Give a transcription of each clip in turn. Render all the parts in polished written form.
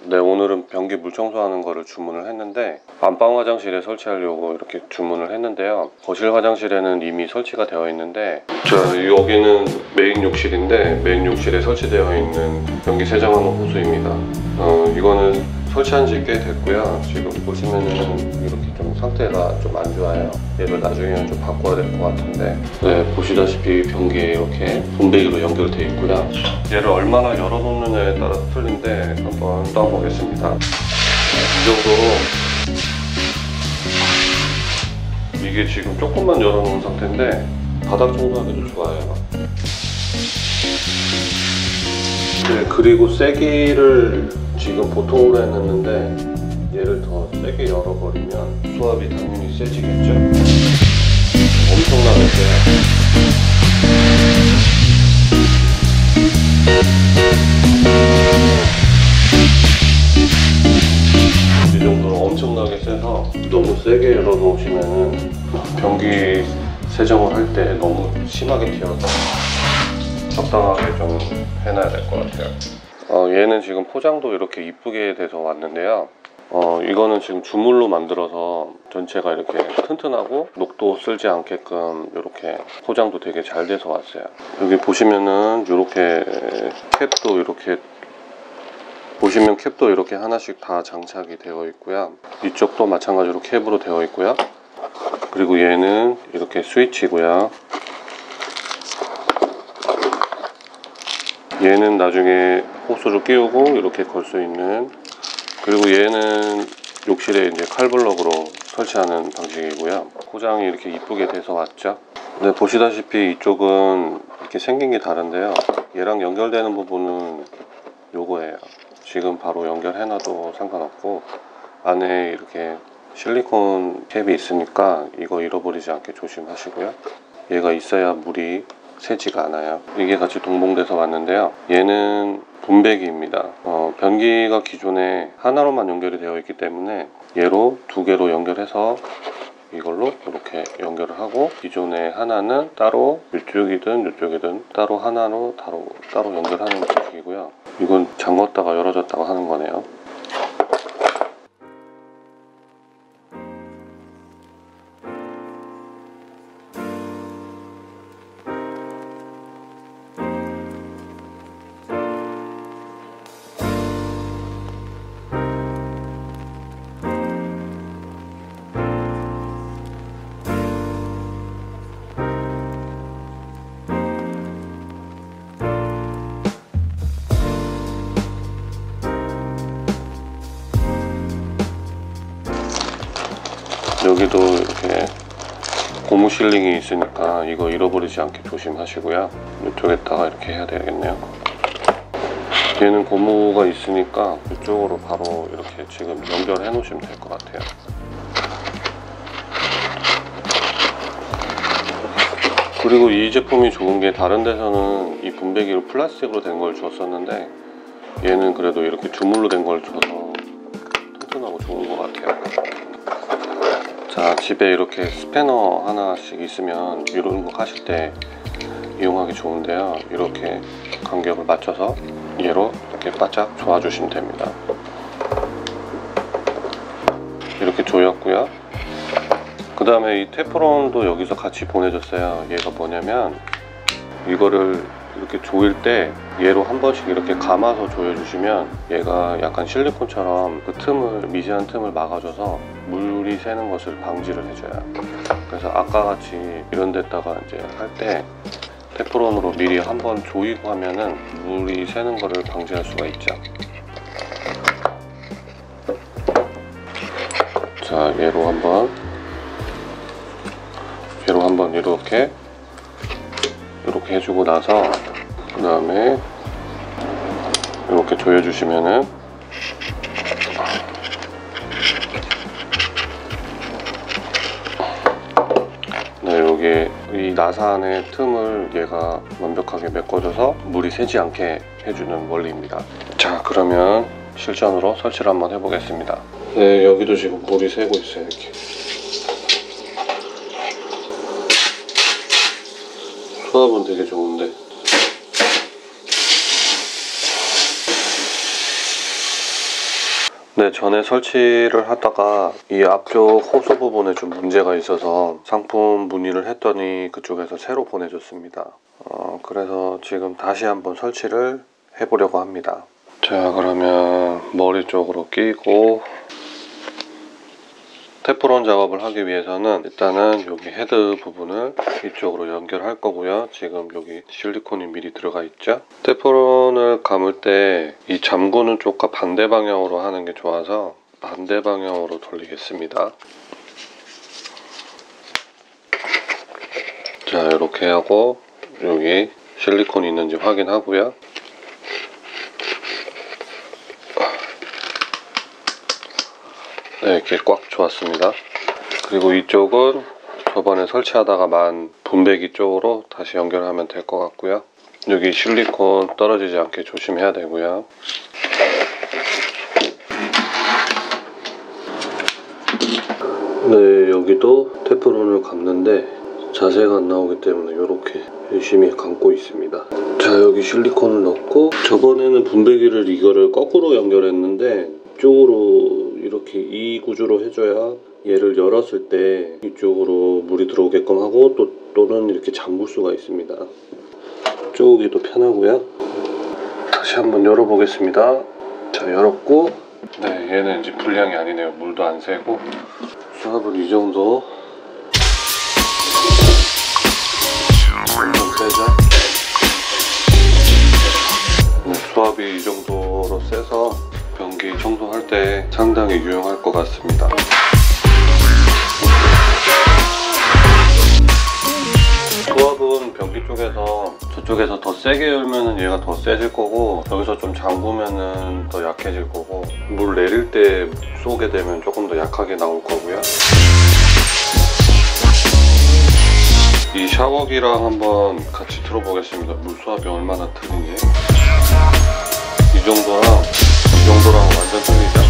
네, 오늘은 변기 물 청소하는 거를 주문을 했는데 안방 화장실에 설치하려고 이렇게 주문을 했는데요. 거실 화장실에는 이미 설치가 되어 있는데, 자, 여기는 메인 욕실인데 메인 욕실에 설치되어 있는 변기 세정하는 호수입니다. 이거는 설치한 지 꽤 됐고요. 지금 보시면은 이렇게 좀 상태가 좀 안 좋아요. 얘를 나중에는 좀 바꿔야 될 것 같은데, 네, 보시다시피 변기에 이렇게 분배기로 연결되어 있고요. 얘를 얼마나 열어놓느냐에 따라 틀린데 한번 떠보겠습니다. 이 정도로, 이게 지금 조금만 열어놓은 상태인데 바닥 청소하기도 좋아요. 네, 그리고 세기를 지금 보통으로 해놨는데 얘를 더 세게 열어버리면 수압이 당연히 세지겠죠? 엄청나게 세요. 이 정도로 엄청나게 세서 너무 세게 열어놓으시면은 변기 세정을 할 때 너무 심하게 튀어서 적당하게 좀 해놔야 될 것 같아요. 얘는 지금 포장도 이렇게 이쁘게 돼서 왔는데요. 이거는 지금 주물로 만들어서 전체가 이렇게 튼튼하고 녹도 쓸지 않게끔 이렇게 포장도 되게 잘 돼서 왔어요. 여기 보시면은 이렇게 캡도 이렇게, 보시면 캡도 이렇게 하나씩 다 장착이 되어 있고요. 이쪽도 마찬가지로 캡으로 되어 있고요. 그리고 얘는 이렇게 스위치고요. 얘는 나중에 호스를 끼우고 이렇게 걸 수 있는, 그리고 얘는 욕실에 이제 칼블럭으로 설치하는 방식이고요. 포장이 이렇게 이쁘게 돼서 왔죠. 네, 보시다시피 이쪽은 이렇게 생긴 게 다른데요. 얘랑 연결되는 부분은 요거예요. 지금 바로 연결해놔도 상관없고, 안에 이렇게 실리콘 캡이 있으니까 이거 잃어버리지 않게 조심하시고요. 얘가 있어야 물이 새지가 않아요. 이게 같이 동봉돼서 왔는데요. 얘는 분배기입니다. 변기가 기존에 하나로만 연결이 되어 있기 때문에 얘로 두 개로 연결해서 이걸로 이렇게 연결을 하고, 기존에 하나는 따로 이쪽이든 이쪽이든 따로 하나로 따로 연결하는 방식이고요. 이건 잠궜다가 열어졌다가 하는 거네요. 여기도 이렇게 고무 실링이 있으니까 이거 잃어버리지 않게 조심하시고요. 이쪽에다가 이렇게 해야 되겠네요. 얘는 고무가 있으니까 이쪽으로 바로 이렇게 지금 연결해 놓으시면 될 것 같아요. 그리고 이 제품이 좋은 게, 다른 데서는 이 분배기로 플라스틱으로 된 걸 줬었는데 얘는 그래도 이렇게 주물로 된 걸 줘서 튼튼하고 좋은 것 같아요. 자, 집에 이렇게 스패너 하나씩 있으면 이런 거 하실 때 이용하기 좋은데요. 이렇게 간격을 맞춰서 얘로 이렇게 바짝 조아주시면 됩니다. 이렇게 조였고요. 그 다음에 이 테프론도 여기서 같이 보내줬어요. 얘가 뭐냐면, 이거를 이렇게 조일 때 얘로 한 번씩 이렇게 감아서 조여주시면 얘가 약간 실리콘처럼 그 틈을, 미세한 틈을 막아줘서 물이 새는 것을 방지를 해줘요. 그래서 아까 같이 이런 데다가 이제 할 때 테프론으로 미리 한번 조이고 하면은 물이 새는 거를 방지할 수가 있죠. 자, 얘로 한번 이렇게 해주고 나서, 그 다음에 이렇게 조여주시면은, 네, 여기 이 나사안의 틈을 얘가 완벽하게 메꿔줘서 물이 새지 않게 해주는 원리입니다. 자, 그러면 실전으로 설치를 한번 해보겠습니다. 네, 여기도 지금 물이 새고 있어요. 이렇게 수압은 되게 좋은데, 네, 전에 설치를 하다가 이 앞쪽 호수 부분에 좀 문제가 있어서 상품 문의를 했더니 그쪽에서 새로 보내줬습니다. 그래서 지금 다시 한번 설치를 해보려고 합니다. 자, 그러면 머리 쪽으로 끼고 테프론 작업을 하기 위해서는 일단은 여기 헤드 부분을 이쪽으로 연결할 거고요. 지금 여기 실리콘이 미리 들어가 있죠. 테프론을 감을 때 이 잠그는 쪽과 반대 방향으로 하는 게 좋아서 반대 방향으로 돌리겠습니다. 자, 이렇게 하고 여기 실리콘이 있는지 확인하고요. 네, 이렇게 꽉 좋았습니다. 그리고 이쪽은 저번에 설치하다가 만 분배기 쪽으로 다시 연결하면 될 것 같고요. 여기 실리콘 떨어지지 않게 조심해야 되고요. 네, 여기도 테프론을 감는데 자세가 안 나오기 때문에 이렇게 열심히 감고 있습니다. 자, 여기 실리콘을 넣고 저번에는 분배기를 이거를 거꾸로 연결했는데 이쪽으로 이렇게 이 구조로 해줘야 얘를 열었을 때 이쪽으로 물이 들어오게끔 하고 또는 이렇게 잠글 수가 있습니다. 쪼기도 편하고요. 다시 한번 열어보겠습니다. 자, 열었고 네, 얘는 이제 불량이 아니네요. 물도 안 새고 수압은 이 정도. 엄청 세죠? 네, 수압이 이 정도로 세서 변기 청소할 때 상당히 유용할 것 같습니다. 수압은 변기 쪽에서 저쪽에서 더 세게 열면은 얘가 더 세질 거고 여기서 좀 잠그면은 더 약해질 거고 물 내릴 때 쏘게 되면 조금 더 약하게 나올 거고요. 이 샤워기랑 한번 같이 들어보겠습니다. 물 수압이 얼마나 틀린지. 이 정도랑 이 정도랑 완전 틀리죠?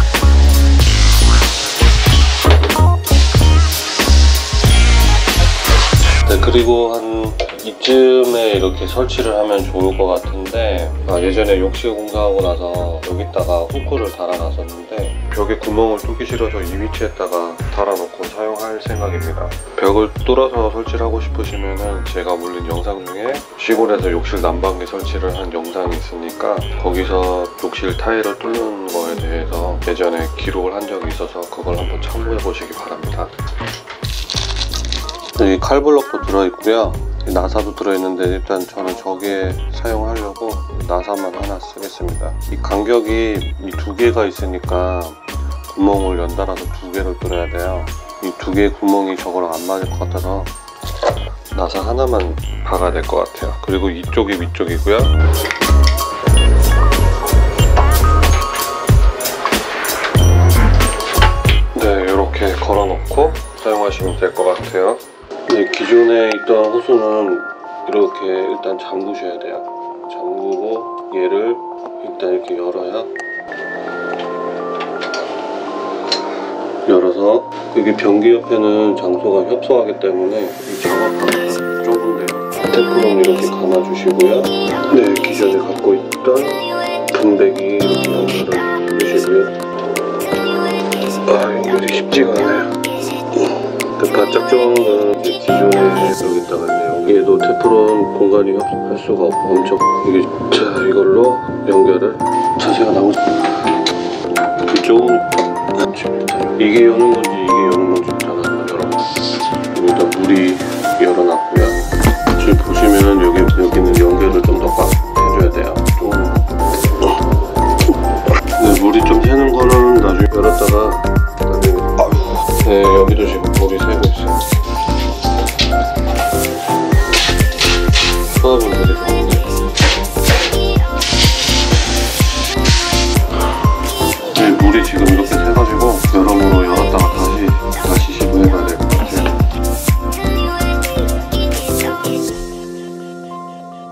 네, 그리고 한 이쯤에 이렇게 설치를 하면 좋을 것 같은데 예전에 욕실 공사하고 나서 여기다가 후크를 달아놨었는데 벽에 구멍을 뚫기 싫어서 이 위치에다가 달아놓고 사용할 생각입니다. 벽을 뚫어서 설치를 하고 싶으시면은 제가 올린 영상 중에 시골에서 욕실 난방기 설치를 한 영상이 있으니까 거기서 욕실 타일을 뚫는 거에 대해서 예전에 기록을 한 적이 있어서 그걸 한번 참고해 보시기 바랍니다. 여기 칼블럭도 들어있고요. 나사도 들어있는데 일단 저는 저기에 사용하려고 나사만 하나 쓰겠습니다. 이 간격이 이 두 개가 있으니까 구멍을 연달아서 두 개를 뚫어야 돼요. 이 두 개의 구멍이 저거랑 안 맞을 것 같아서 나사 하나만 박아야 될 것 같아요. 그리고 이쪽이 위쪽이고요. 네, 이렇게 걸어놓고 사용하시면 될 것 같아요. 네, 기존에 있던 호수는 이렇게 일단 잠그셔야 돼요. 잠그고 얘를 일단 이렇게 열어서 여기 변기 옆에는 장소가 협소하기 때문에 이 작업하기가 좁은데요. 테프론 이렇게 감아주시고요. 네, 기존에 갖고 있던 분배기 이렇게 연결을 해주시고요. 연결이 쉽지가 않아요. 그 바짝 조은 거는 기존에 여기다가 있네요. 얘도 테프론 공간이 할 수가 없고 엄청 이게 자 이걸로 연결을 자세가 나오죠. 이쪽은 이게 여는 건지 이게 여는 건지 일단 한번 열어볼게요. 여기다 물이 열어놨고요. 지금 보시면은 여기는 연결을 좀 더 꽉 해줘야 돼요. 네, 물이 좀 새는 거는 나중에 열었다가 네, 여기도 지금 물이 새고 있어요. 수압은 되게 좋은데. 네, 물이 지금 이렇게 새가지고 여러모로 열었다가 다시 시도해봐야 될 것 같아요.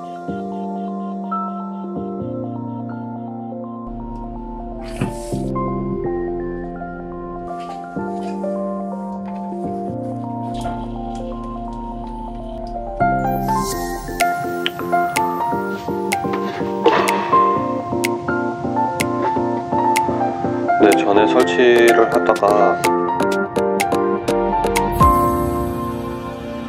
근데 전에 설치를 하다가